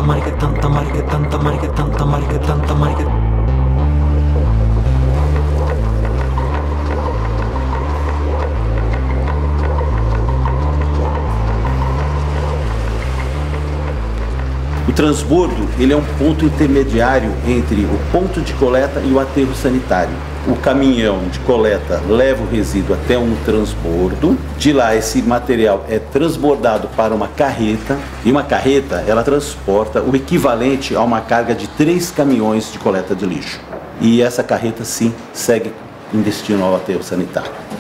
O transbordo, ele é um ponto intermediário entre o ponto de coleta e o aterro sanitário. O caminhão de coleta leva o resíduo até um transbordo. De lá, esse material é transbordado para uma carreta. E uma carreta, ela transporta o equivalente a uma carga de 3 caminhões de coleta de lixo. E essa carreta, sim, segue em destino ao aterro sanitário.